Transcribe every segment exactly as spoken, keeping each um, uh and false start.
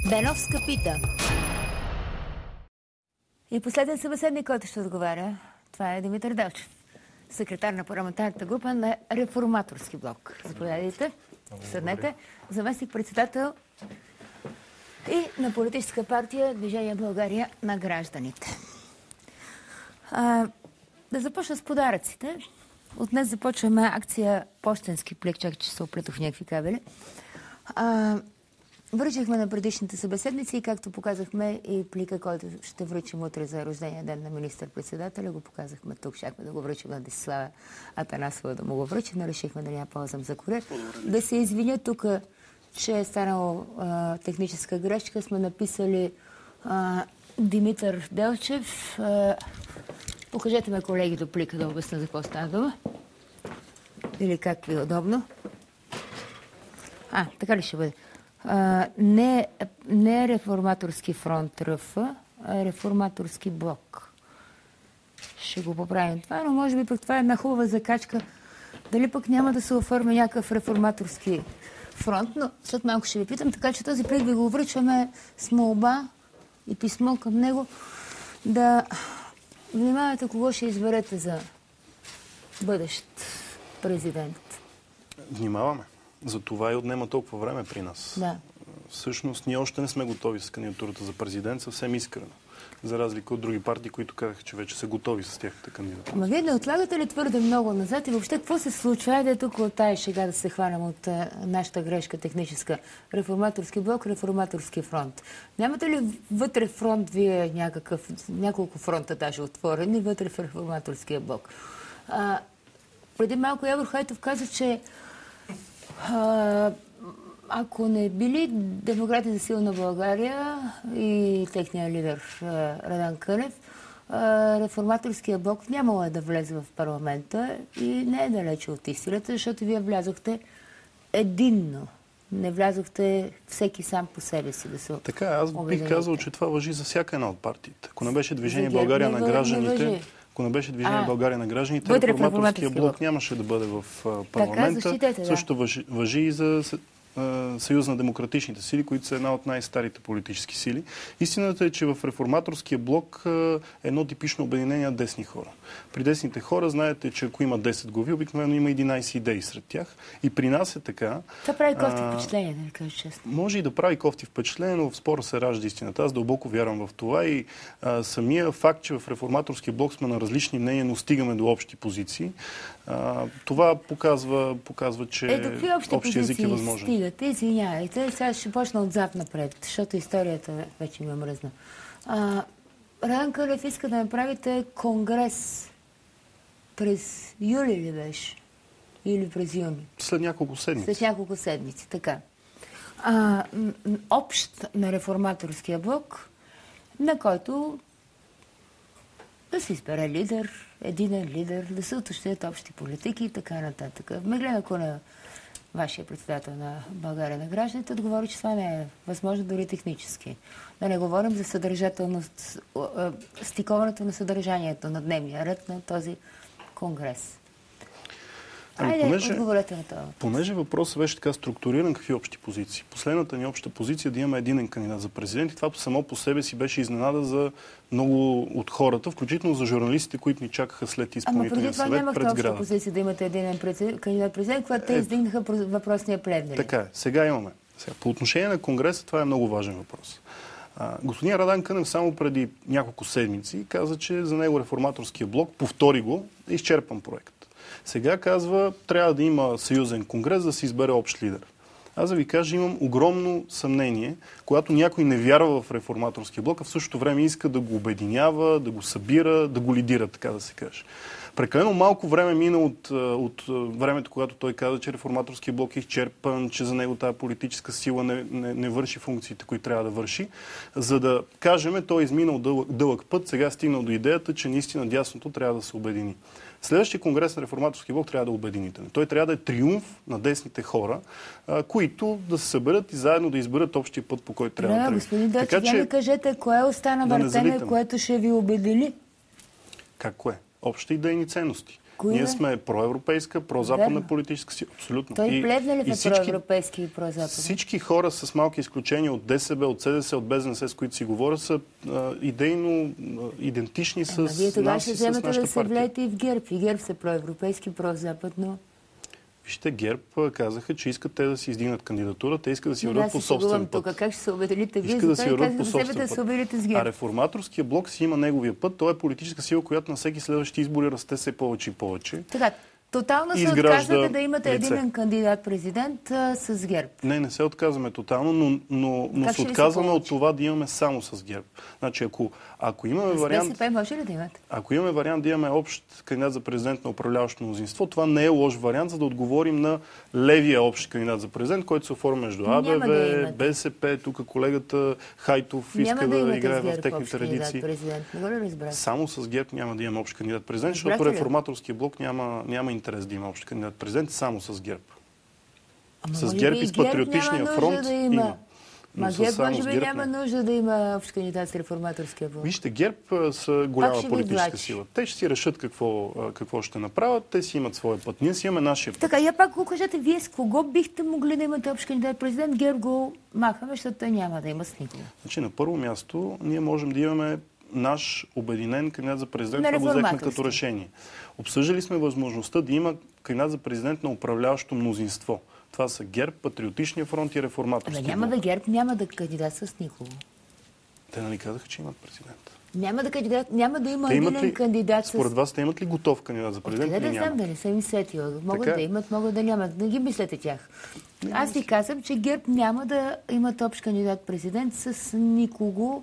Беновска пита. И последен събеседник, който ще отговаря, това е Димитър Делчев, секретар на парламентарната група на Реформаторски блок. Заповядайте, седнете. Заместник председател и на политическа партия Движение България на гражданите. А, да започна с подаръците. От днес започваме акция Пощенски плик, чак че се оплетох в някакви кабели. А, връчихме на предишните събеседници и както показахме и плика, който ще връчим утре за рождения ден на министър-председателя, го показахме тук. Щяхме да го връчим на Десислава Атанасова да му го връчим, но решихме да няма ползвам за курьер. Да се извиня тук, че е станало а, техническа грешка. Сме написали а, Димитър Делчев. А, покажете ме, колеги, до плика да обясня за какво става дума. Или как ви е удобно. А, така ли ще бъде? А, не, не е Реформаторски фронт РФ, а Реформаторски блок. Ще го поправим това, но може би пък това е една хубава закачка. Дали пък няма да се оформи някакъв реформаторски фронт, но след малко ще ви питам, така че този плик ви го връчваме с молба и писмо към него да внимавате кого ще изберете за бъдещ президент. Внимаваме. За това и отнема толкова време при нас. Да. Всъщност, ние още не сме готови с кандидатурата за президент, съвсем искрено. За разлика от други партии, които казаха, че вече са готови с тяхната кандидатура. Ама вие не отлагате ли твърде много назад и въобще какво се случва? Айде тук от тая шега да се хванем от а, нашата грешка техническа. Реформаторски блок, Реформаторски фронт. Нямате ли вътре фронт вие някакъв, няколко фронта даже отворени, вътре в Реформаторския блок? А, преди малко Явор Хайтов каза, че а, ако не били Демократи за силна България и техния лидер Радан Кънев, Реформаторския блок нямало е да влезе в парламента и не е далече от истината, защото вие влязохте единно. Не влязохте всеки сам по себе си да се обедините. Така, аз бих казал, че това важи за всяка една от партиите. Ако не беше Движение България на гражданите, ако не беше Движение а, България на гражданите, Реформаторския блок нямаше да бъде в парламента. Така, да. Също важи, важи и за Съюз на демократичните сили, които са една от най-старите политически сили. Истината е, че в Реформаторския блок е едно типично обединение на десни хора. При десните хора знаете, че ако има десет глави, обикновено има единайсет идеи сред тях. И при нас е така. Това прави кофти впечатление, да ви кажа честно. Може и да прави кофти впечатление, но в спора се ражда истината. Аз дълбоко вярвам в това и а, самия факт, че в Реформаторския блок сме на различни мнения, но стигаме до общи позиции, а, това показва, показва че е, общия език е възможен. Стигате, извинявайте, сега ще почна отзад напред, защото историята вече ми е мръзна. Радан Кънев иска да направите конгрес през юли ли беше? Или през юни? След няколко седмици. След няколко седмици, така. А, общ на Реформаторския блок, на който да се избере лидер, единен лидер, да се уточнят общи политики и така нататък. Меглена Кунева, вашия председател на България на гражданите, отговори, че това не е възможно дори технически. Да не говорим за съдържателност, стиковането на съдържанието на дневния ред на този конгрес. Ами, Айде, понеже, отговорете на това. Понеже въпросът беше така структуриран, какви общи позиции. Последната ни обща позиция е да имаме единен кандидат за президент и това само по себе си беше изненада за много от хората, включително за журналистите, които ни чакаха след изпълнителния съвет пред сграда. Ама преди това нямахте обща позиция да имате единен кандидат президент, когато те е, издигнаха въпросния плен. Така е. Сега имаме. Сега, по отношение на Конгреса, това е много важен въпрос. А, господин Радан Кънев само преди няколко седмици каза, че за него Реформаторския блок, повтори го, е изчерпан проект. Сега казва, трябва да има съюзен конгрес, да се избере общ лидер. Аз да ви кажа, имам огромно съмнение, когато някой не вярва в Реформаторския блок, а в същото време иска да го обединява, да го събира, да го лидира, така да се каже. Прекалено малко време мина от, от времето, когато той каза, че Реформаторския блок е изчерпан, че за него тази политическа сила не, не, не върши функциите, които трябва да върши. За да кажем, той е изминал дълъг, дълъг път, сега е стигнал до идеята, че наистина дясното трябва да се обедини. Следващия конгрес на Реформаторския блок трябва да е обединителен. Той трябва да е триумф на десните хора, а, които да се съберат и заедно да изберат общия път, по който трябва да, да тръгне. Господин Дочев, я ми кажете, кое остана да въртене, което ще ви обедини? Как кое? Общи идейни ценности. Кои Ние е? сме проевропейска, прозападна Верно. политическа сила. Абсолютно. Той И- плевна ли и в всички- проевропейски и прозападен? Всички хора, с малки изключения от ДСБ, от СДС, от БЗНС, с които си говоря, са а, идейно а, идентични с Ама вие тогава нас ще и с вземете нашата да се партия. влеете и в ГЕРБ. И ГЕРБ са проевропейски, прозападно. Вижте, ГЕРБ а, казаха, че искат те да си издигнат кандидатура, те искат да си Но върват аз по си шегувам собствен път. тук. Как ще се обедините вие? Иска да Затова си и върват по казвам за себе собствен да се път. обедините с А ГЕРБ. реформаторския блок си има неговия път. Той е политическа сила, която на всеки следващи избори расте все повече и повече. Така, тотално се Изгражда отказвате да имате лице. единен кандидат-президент а, с ГЕРБ. Не, не се отказваме тотално, но, но, но Как се ще ви се отказваме от получи? това да имаме само с ГЕРБ. Значи, ако, ако имаме С вариант... БСП може ли да имате? Ако имаме вариант да имаме общ кандидат за президент на управляващо мнозинство, това не е лош вариант, за да отговорим на левия общ кандидат за президент, който се оформя между Няма да АБВ, имате. БСП, тук колегата Хайтов Няма иска да да, имате играе с в ГЕРБ техните общ редици. кандидат-президент. Не го ли разбрах? Само с ГЕРБ няма да имаме общ кандидат президент, защото Разбрахте ли? реформаторския блок няма, няма интерес да има общ кандидат президент, само с ГЕРБ. Ама С може ГЕРБ би и с Патриотичния ГЕРБ няма фронт нужда да има. има. Но Ма с- ГЕРБ само може с би ГЕРБ няма не. нужда да има общ кандидат с реформаторския блок. Вижте, ГЕРБ а, са голяма ще ви политическа влачи. сила. Те ще си решат какво, а, какво ще направят, те си имат своя път. Ние си имаме нашия път. Така, я пак го кажете, вие с кого бихте могли да имате общ кандидат-президент? ГЕРБ го махаме, защото той няма да има с никого. Значи, на първо място, ние можем да имаме наш обединен кандидат за президент, На това го взехме реформаторски. като решение. Обсъждали сме възможността да има кандидат за президент на управляващо мнозинство. Това са ГЕРБ, Патриотичния фронт и Абе, реформаторски няма блок. да ГЕРБ, няма да кандидат с никого. Те нали казаха, че имат президент? Няма да, кандидат, няма да има Те имат един ли, кандидат с... според вас, те имат ли готов кандидат за президент Откъде или да няма? знам, да не съм им сетила. Могат Така е. да имат, могат да нямат. Не ги мислете тях. Аз ви казвам, че ГЕРБ няма да имат общ кандидат-президент с никого,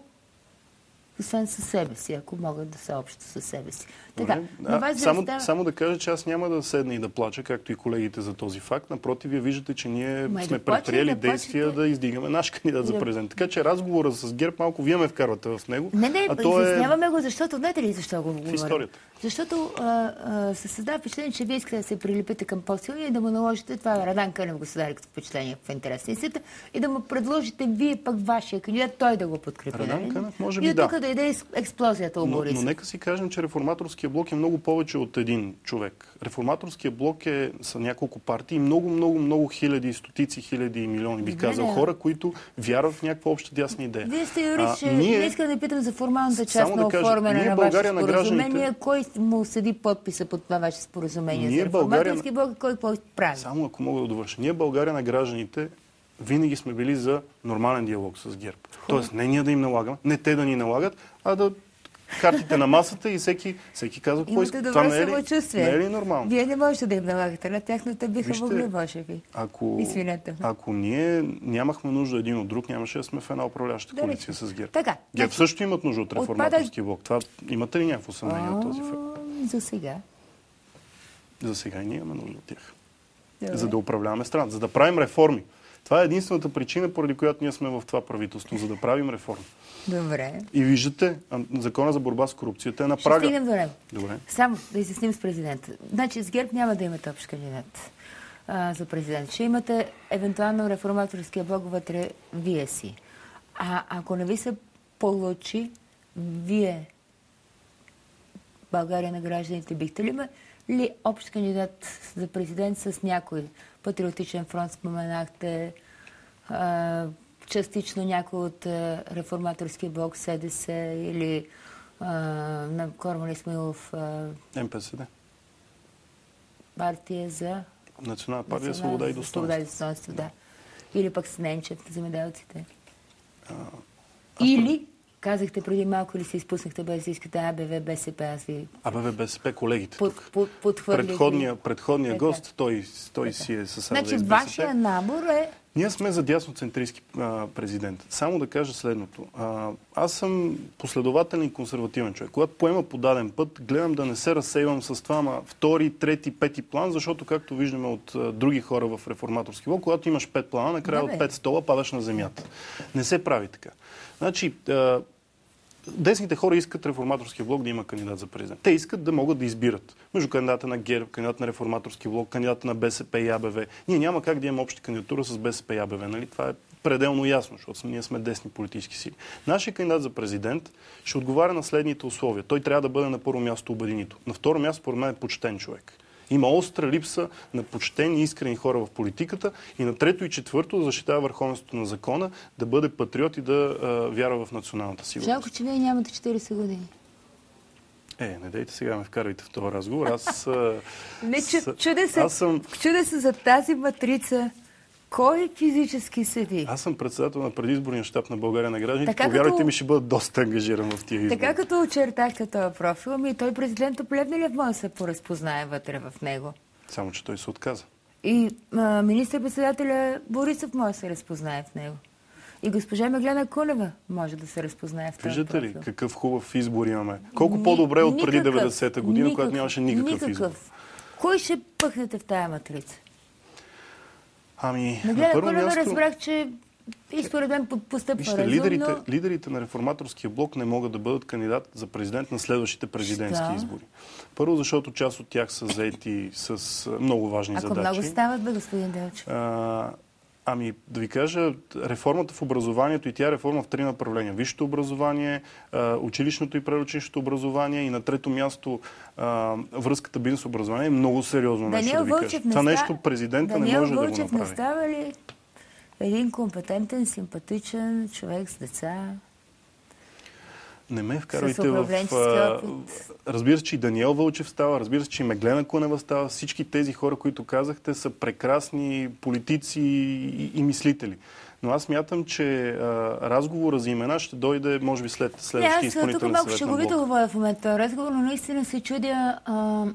освен със себе си, ако могат да са общо със себе си. Така, Добре. на А, вас ви само, остава- само да кажа, че аз няма да седна и да плача, както и колегите за този факт. Напротив, вие виждате, че ние Ма и сме да плачете, предприели да действия плачете. да издигаме наш кандидат за Да. президент. Така че разговора с ГЕРБ малко вие ме вкарвате в него. Не, не, а то е изясняваме го, защото, знаете ли защо го говорим? историята. Защото а, а, се създава впечатление, че вие искате да се прилепите към по-силния и да му наложите, това Радан Кънев го създаде като впечатление в интерес на истината, и да му предложите вие пък вашия кандидат, той да го подкрепи. Радан нали? Кънев, може и би от да. тук да иде ес- експлозията у Но, Борисов. но нека си кажем, че реформаторския блок е много повече от един човек. Реформаторския блок е, са няколко партии, много, много, много хиляди, стотици хиляди и милиони, бих Добре, казал, да. хора, които вярват в някаква обща дясна идея. Вие сте юрист, А, ще ние- не искам да ви питам за формалната част Само на да кажа, оформяне ние на България ваше на гражданите- споразумение. Кой му седи подписа под това ваше споразумение Ние за България- реформаторски блок и кой какво прави? Само ако мога да довърша. Ние, България на гражданите, винаги сме били за нормален диалог с ГЕРБ. Тоест, не ние да им налагаме, не те да ни налагат, а да картите на масата и всеки, всеки казва какво Имате иска. добро не е ли, самочувствие. не е ли нормално? Вие не можете да им налагате на тях, но те биха Вижте, могли, може би. Ако, Извинете. ако ние нямахме нужда един от друг, нямаше да сме в една управляваща Да коалиция речем. с ГЕРБ. Така, ГЕРБ значи, също имат нужда от реформаторския блок. Това, имате ли някакво съмнение от този факт? А, За сега. За сега и ние имаме нужда от тях. Добре. За да управляваме страната, за да правим реформи. Това е единствената причина, поради която ние сме в това правителство, за да правим реформи. Добре. И виждате, а, закона за борба с корупцията е на Ще прага. стигнем до него. Добре. Само да изясним с президента. Значи с ГЕРБ няма да имате общ кандидат а, за президент. Ще имате евентуално реформаторския блок вътре вие си. А ако не ви се получи, вие, България на гражданите, бихте ли имали общ кандидат за президент с някой? Патриотичен фронт споменахте, а, частично някой от а, реформаторския блок СДС или а, на Корман Исмаилов а, МПСД. партия за Национална партия национална- Свобода и за свобода и достоинство. достоинство, да. Или пък с Ненчев, земеделците. А, Или, казахте преди малко, или се изпуснахте без да искате АБВ, БСП, аз ви АБВ, БСП, колегите под, тук. под, подхвърлих. Предходния, предходния Така. гост, той, той Така. си е с Значи, АБВ. вашия набор е... Ние сме за дясноцентристски а, президент. Само да кажа следното. А, аз съм последователен и консервативен човек. Когато поема по даден път, гледам да не се разсейвам с това ма, втори, трети, пети план, защото, както виждаме от а, други хора в реформаторски блок, когато имаш пет плана, накрая Да, бе. от пет стола падаш на земята. Не се прави така. Значи, а, десните хора искат реформаторския блок да има кандидат за президент. Те искат да могат да избират между кандидата на ГЕРБ, кандидата на реформаторския блок, кандидата на БСП и АБВ. Ние няма как да имаме обща кандидатура с БСП и АБВ. Нали? Това е пределно ясно, защото ние сме десни политически сили. Нашия кандидат за президент ще отговаря на следните условия. Той трябва да бъде на първо място обединител. На второ място, според мен, е почтен човек. Има остра липса на почтени и искрени хора в политиката и на трето и четвърто да защитава върховенството на закона, да бъде патриот и да а, вярва в националната сигурност. Жалко, че вие нямате четирийсет години. Е, не дейте сега ме вкарвайте в този разговор. Аз, а, не, чу, с... чуде, се, аз съм... чуде се за тази матрица. Кой физически седи? Аз съм председател на предизборния щаб на България на гражданите. Така Повярвайте като... ми, ще бъда доста ангажиран в тия избори. Така като очертахте този профил, ми той президентът Плевнелиев може да се поразпознае вътре в него. Само, че той се отказа. И а, министър-председателя Борисов може да се разпознае в него. И госпожа Меглена Кунева може да се разпознае в този Виждате профил. ли какъв хубав избор имаме? Колко Ни, по-добре от преди никакъв, деветдесета година, никакъв, когато нямаше никакъв, никакъв избор? Кой ще пъхнете в тая матрица? Ами, Меглена на първо Кунева място... разбрах, че и според мен постъпва Вижте, разумно. лидерите, лидерите на реформаторския блок не могат да бъдат кандидат за президент на следващите президентски Що? избори. Първо, защото част от тях са заети с много важни Ако задачи. много стават, бе, господин Делчев. А, ами, да ви кажа, реформата в образованието и тя е реформа в три направления. Висшето образование, училищното и предучилищното образование и на трето място а, връзката бизнес образование е много сериозно нещо, Даниел да ви Вълчев кажа. не Това ста... нещо президента Даниел не може Вълчев да го направи. не става ли един компетентен, симпатичен човек с деца? Не ме вкарвайте в... опит. Разбира се, че и Даниел Вълчев става, разбира се, че и Меглена Кунева става. Всички тези хора, които казахте, са прекрасни политици и, и мислители. Но аз мятам, че а, разговора за имена ще дойде, може би, след следващия изпълнителен съвет на блок. Тук малко шеговито говоря в момента разговор, но наистина се чудя... А...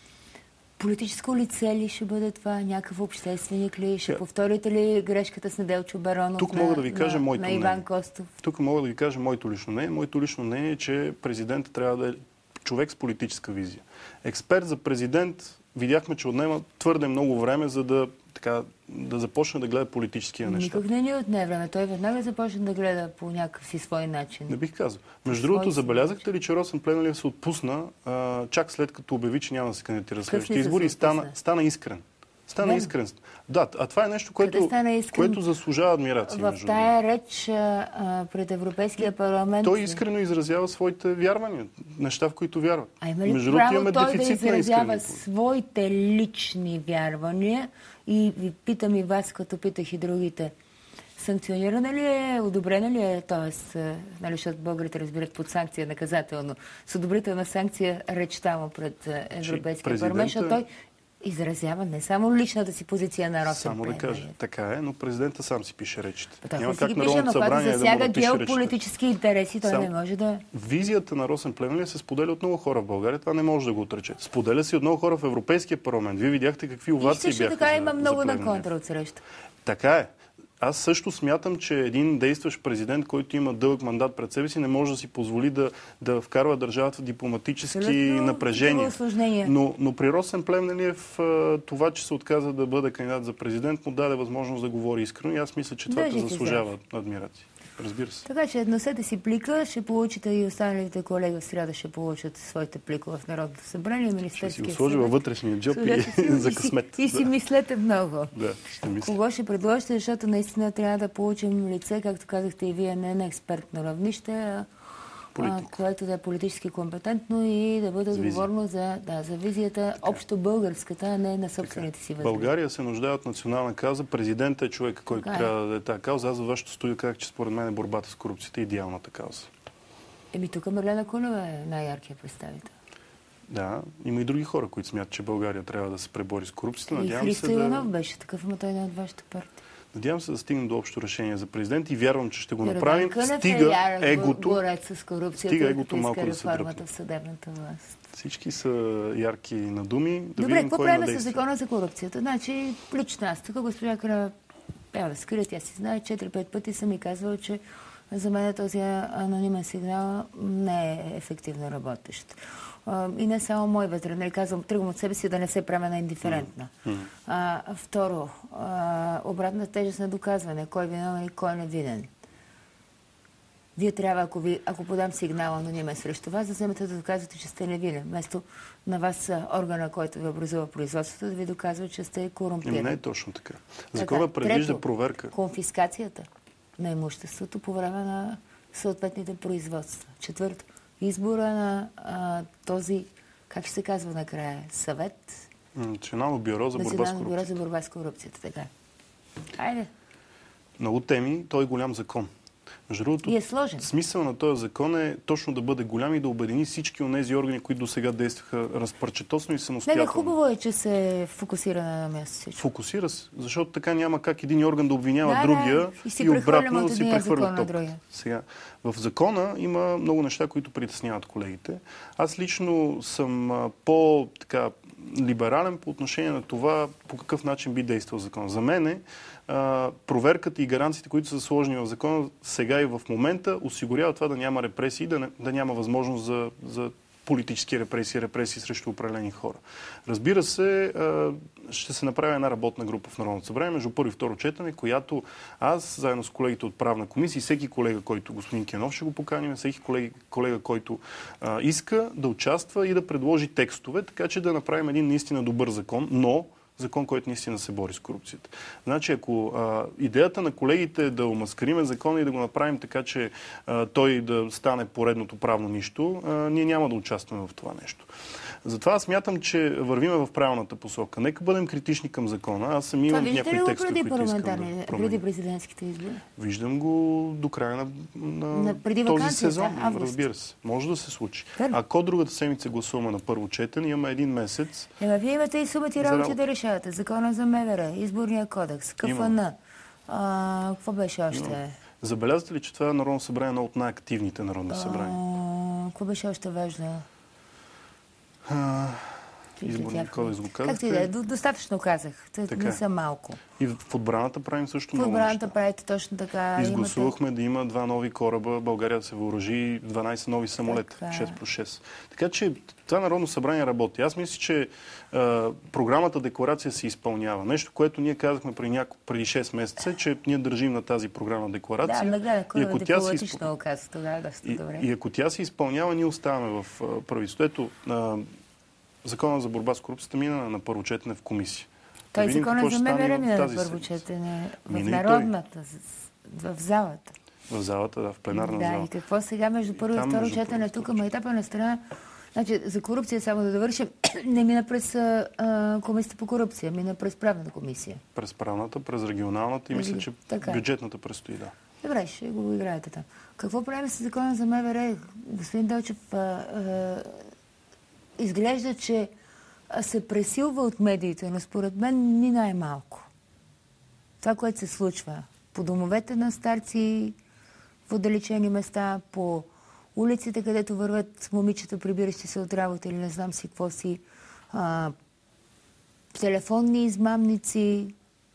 Политическо лице ли ще бъде това? Някакъв общественик ли? Ще повторите ли грешката с Неделчо Баронов? Тук на, мога да ви кажа на, моето на Иван мнение. Костов? Тук мога да ви кажа моето лично мнение. Моето лично мнение е, че президентът трябва да е човек с политическа визия. Експерт за президент видяхме, че отнема твърде много време, за да, така, да започне да гледа политическия неща. Никак не ни отне време. Той веднага започна да гледа по някакъв си свой начин. Не бих казал. Между другото, забелязахте ли, че Росен Плевнелиев се отпусна а, чак след като обяви, че няма да се кандидатира следващите избори и стана, стана искрен. Стана искрен. Да, а това е нещо, което, което заслужава адмирация. В тая реч а, пред Европейския парламент... Той искрено изразява своите вярвания, неща, в които вярва. А има ли между право имаме той да изразява своите лични вярвания? И ви питам и вас, като питах и другите. Санкционирана ли е, одобрена ли е, т.е. нали, защото българите разбират под санкция наказателно, с одобрителна санкция речта му пред Европейския парламент, защото той изразява не само личната си позиция на Росен Само да кажа, така е, но президента сам си пише речите. Той Няма си как ги пише, но когато засяга геополитически интереси, той Сам... не може да... Визията на Росен Плевнелиев се споделя от много хора в България. Това не може да го отрече. Споделя се от много хора в Европейския парламент. Вие видяхте какви овации бяха. И така за, има много на контра от среща. Така е. Аз също смятам, че един действащ президент, който има дълъг мандат пред себе си, не може да си позволи да, да вкарва държавата в дипломатически абсолютно напрежения. Но, но при Росен Плевнелиев това, че се отказа да бъде кандидат за президент, му даде възможност да говори искрено и аз мисля, че това да заслужава адмирация. Разбира се. Така че носете си плика, ще получите и останалите колеги в сряда ще получат своите пликове в Народното събрание, Министерския съвет. Ще си го сложи във вътрешния джоб и за късмет. И, и си да. мислете много. Да, ще мисля. Кого ще предложите, защото наистина трябва да получим лице, както казахте и вие, не на експертно равнище, а, а, което да е политически компетентно и да бъде отговорно за, да, за визията така. Общо българската, а не на собствените си възгледи. България се нуждае от национална кауза. Президентът е човек, който така трябва е. да е тази кауза. Аз във вашето студио казах, че според мен е борбата с корупцията е идеалната кауза. Еми тук Меглена Кунева е най-яркият представител. Да, има и други хора, които смятат, че България трябва да се пребори с корупцията. И Христо Иванов да... беше такъв, ама той не е от вашата партия. Надявам се да стигнем до общо решение за президент и вярвам, че ще го направим. Стига е егото, с корупцията, стига егото малко да се дръпне. в съдебната власт. Всички са ярки на думи. Да Добре, видим какво правим с закона за корупцията? Значи, лично аз тук, госпожа Крава, трябва да скрия, тя си знае, четири-пет пъти съм ми казвала, че за мен този анонимен сигнал не е ефективно работещ. И не само мой вътре, нали казвам, тръгвам от себе си да не се правя на индиферентна. Mm. А, второ, а, обратна тежест на доказване, кой е виновен и кой е невинен. Вие трябва, ако, ви, ако подам сигнал анонимен срещу вас, да вземете да доказвате, че сте невинен. Вместо на вас органа, който ви образува производството, да ви доказва, че сте корумпирани. Не е точно така. Закона предвижда проверка. Конфискацията. на имуществото по време на съответните производства. Четвърто, избора на а, този, как ще се казва накрая, съвет? Национално бюро за борба с корупцията. Национално бюро за борба с корупцията, така. Айде. Много теми, той е голям закон. Между другото, и е сложен. Смисъл на този закон е точно да бъде голям и да обедини всички от тези органи, които до сега действаха разпарчетосно и самостоятелно. Не, хубаво е, че се фокусира на място. Фокусира се, защото така няма как един орган да обвинява да, другия да, и, и обратно да си прехвърля топката. Сега, в закона има много неща, които притесняват колегите. Аз лично съм по-либерален по отношение на това по какъв начин би действал закон. За мен е, проверката и гаранциите, които са сложени в закона сега и в момента, осигурява това да няма репресии, да, не, да няма възможност за, за политически репресии, репресии срещу определени хора. Разбира се, ще се направи една работна група в Народното събрание между първо и второ четене, която аз, заедно с колегите от правна комисия, всеки колега, който господин Кенов ще го поканим, всеки колега, колега който а, иска да участва и да предложи текстове, така че да направим един наистина добър закон, но закон, който наистина се бори с корупцията. Значи, ако а, идеята на колегите е да омаскариме закона и да го направим така, че а, той да стане поредното правно нищо, а, ние няма да участваме в това нещо. Затова аз смятам, че вървиме в правилната посока. Нека бъдем критични към закона. Аз съм имам някои текстове, които искам да променя. Преди президентските избори? Виждам го до края на, на, на преди този сезон. Август. Разбира се. Може да се случи. Тър? Ако другата седмица гласуваме на първо четене, имаме един месец. Ема вие имате и сумати работи да решавате. Закона за МВР, изборния кодекс, КФН. А, какво беше още? Има. Забелязвате ли, че това е Народно събрание едно от най-активните народни събрания? Какво беше още важно? Изборния кодекс го казахте. Както и да е, достатъчно казах. Те не са малко. И в отбраната правим също много неща. В отбраната правите точно така. Изгласувахме имате... да има два нови кораба, България да се въоръжи дванайсет нови самолета, така... шест плюс шест. Така че това Народно събрание работи. Аз мисля, че а, програмата декларация се изпълнява. Нещо, което ние казахме преди, няко... преди шест месеца, че ние държим на тази програма декларация. Да, да, и, ако тя се изп... оказа, тогава доста и, добре. И ако тя се изпълнява, ние оставаме в правителството. Ето, Закона за борба с корупцията мина на първо четене в комисия. Той да закона за МВР мина на първо четене в Народната, в залата. В залата, да, в пленарна да, зала. Да, и какво сега между първо и второ четене тук, ма етапа на страна, значи за корупция, само да довършим, не мина през а, комисията по корупция, мина през правната комисия. През правната, през регионалната и мисля, че така. Бюджетната предстои, да. Добре, ще го играете там. Какво правим с закона за МВР? Господин Делчев, а, а, изглежда, че се пресилва от медиите, но според мен ни най-малко. Това, което се случва по домовете на старци, в отдалечени места, по улиците, където върват момичета, прибиращи се от работа или не знам си какво си, а, телефонни измамници.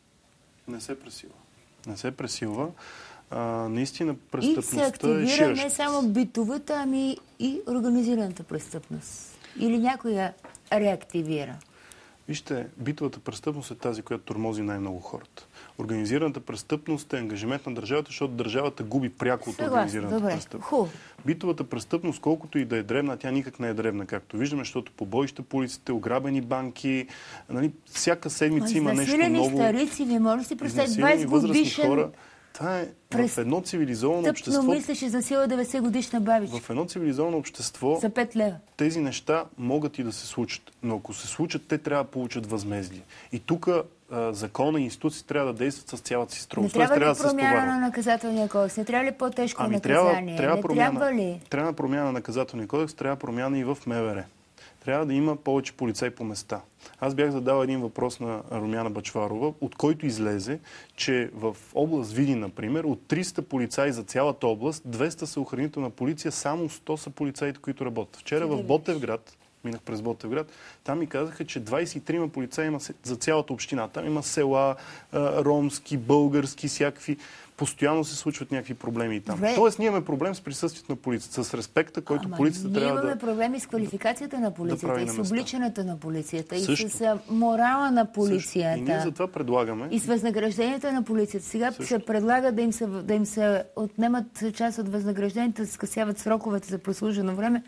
Не се пресилва. Не се пресилва. А, наистина престъпността и се активира е не само битовата, ами и организираната престъпност. Или някой я реактивира? Вижте, битовата престъпност е тази, която тормози най-много хората. Организираната престъпност е ангажимент на държавата, защото държавата губи пряко от организираната добре. престъпност. Ху. Битовата престъпност, колкото и да е дребна, тя никак не е дребна, както виждаме, защото побоища по улиците, ограбени банки, нали, всяка седмица има нещо ново. Старици, ви може да си представите двайсет годишен... хора. Това е в едно цивилизовано общество. Тъпно мислеше за сила деветдесет годишна бабичка. В едно цивилизовано общество за пет лева. Тези неща могат и да се случат. Но ако се случат, те трябва да получат възмездие. И тук закона и институции трябва да действат с цялата си строгост. Не трябва ли трябва промяна на наказателния кодекс? Не трябва ли по-тежко ами, наказание? Трябва, трябва, не промяна, трябва ли? Трябва промяна на наказателния кодекс, трябва промяна и в МВР. Трябва да има повече полицаи по места. Аз бях задал един въпрос на Румяна Бъчварова, от който излезе, че в област Видин, например, от триста полицаи за цялата област, двеста са охранителна полиция, само сто са полицаите, които работят. Вчера в Ботевград, минах през Ботевград, там ми казаха, че двайсет и трима полицаи има за цялата община. Там има села, ромски, български, всякакви. Постоянно се случват някакви проблеми и там. Добре. Тоест, ние имаме проблем с присъствието на полицията, с респекта, който Ама, полицията трябва да... Ние имаме проблеми с квалификацията на полицията, да и с обличането на полицията, Също. и с морала на полицията. Също. И ние затова предлагаме... И с възнагражденията на полицията. Сега Също. се предлага да им се, да им се отнемат част от възнагражденията, да се скъсяват сроковете за прослужено време.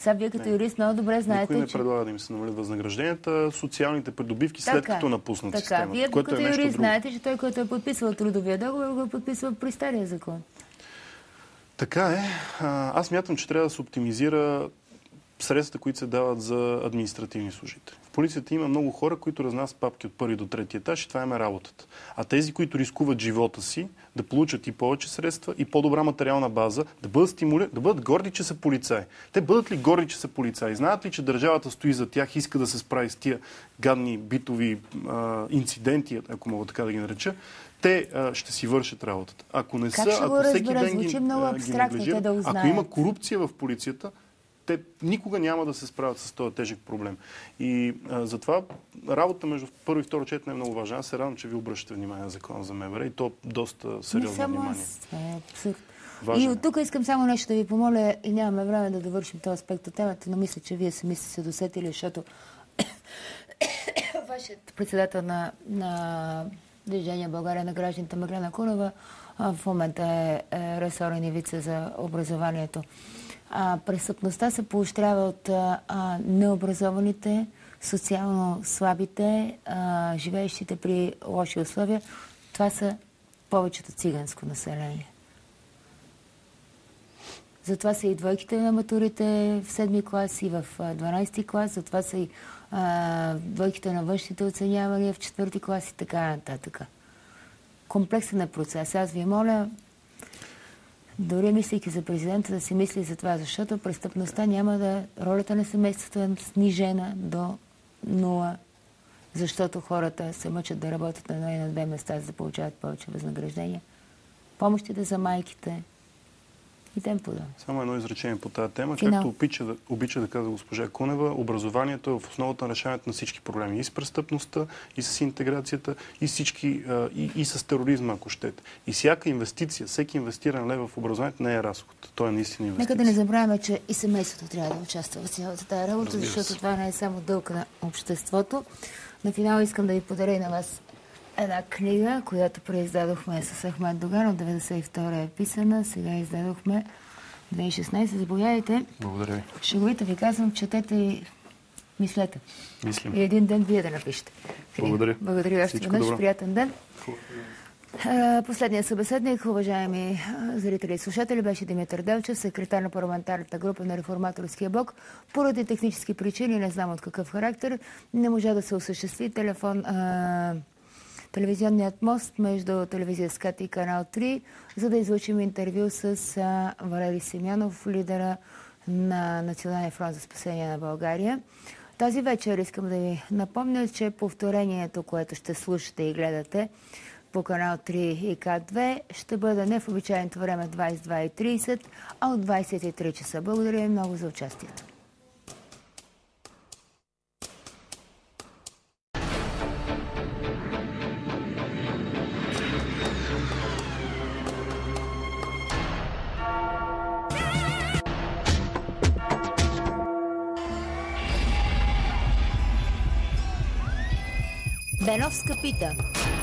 Сега вие като юрист много добре знаете, Никой не че... предлага да им се намалят възнагражденията, социалните придобивки след така, като напуснат така. системата. Вие което като е нещо юрист друго. знаете, че той, който е подписвал трудовия договор, го е подписвал при стария закон. Така е. Аз мятам, че трябва да се оптимизира средствата, които се дават за административни служители. В полицията има много хора, които разнасят папки от първи до трети етаж и това им е работата. А тези, които рискуват живота си, да получат и повече средства и по-добра материална база, да бъдат стимулирани, да бъдат горди, че са полицаи. Те бъдат ли горди, че са полицаи? Знаят ли, че държавата стои за тях, иска да се справи с тия гадни битови а, инциденти, ако мога така да ги нареча, те а, ще си вършат работата. Ако не как са, ако всеки ден ги, много а, ги неглижират, да ако има корупция в полицията, те никога няма да се справят с този тежък проблем. И а, затова работа между първо и второ четене е много важна. Аз се радвам, че ви обръщате внимание на закона за МВР и то доста сериозно не само внимание. Аз. Това е абсурд. Важен И от тук искам само нещо да ви помоля и нямаме време да довършим този аспект от темата, но мисля, че вие сами сте се досетили, защото вашият председател на, на Движение България на гражданите Меглена Кунева в момента е, е ресорен и вице за образованието. А, престъпността се поощрява от а, а, необразованите, социално слабите, а, живеещите при лоши условия. Това са повечето циганско население. Затова са и двойките на матурите в седми клас и в дванайсети клас, затова са и а, двойките на външните оценявания в четвърти клас и така нататък. Комплексен е процес. Аз ви моля, дори мислейки за президента, да си мисли за това, защото престъпността няма да... Ролята на семейството е снижена до нула, защото хората се мъчат да работят на едно и на две места, за да получават повече възнаграждения. Помощите за майките и тем подобно. Само едно изречение по тази тема. Финал. Както обича, обича да каза госпожа Кунева, образованието е в основата на решаването на всички проблеми. И с престъпността, и с интеграцията, и, всички, и, и с тероризма, ако щете. И всяка инвестиция, всеки инвестиран лев в образованието не е разход. То е наистина инвестиция. Нека да не забравяме, че и семейството трябва да участва в цялата тази работа, Разбира защото се. това не е само дълг на обществото. На финал искам да ви подаря и на вас една книга, която преиздадохме с Ахмед Доган, от деветдесет и втора е писана, сега издадохме две хиляди и шестнайсета. Заповядайте. Благодаря ви. Шеговито ви казвам, четете и мислете. Мислим. И един ден вие да напишете. Благодаря. Благодаря още Всичко веднъж. добро. Приятен ден. Последният събеседник, уважаеми зрители и слушатели, беше Димитър Делчев, секретар на парламентарната група на Реформаторския блок. Поради технически причини, не знам от какъв характер, не можа да се осъществи телефон, а, телевизионният мост между телевизия СКАТ и канал три, за да излучим интервю с а, Валери Симеонов, лидера на Националния фронт за спасение на България. Тази вечер искам да ви напомня, че повторението, което ще слушате и гледате по канал три и К две, ще бъде не в обичайното време двайсет и два и трийсет, а от двайсет и три часа. Благодаря ви много за участието. Беновска пита.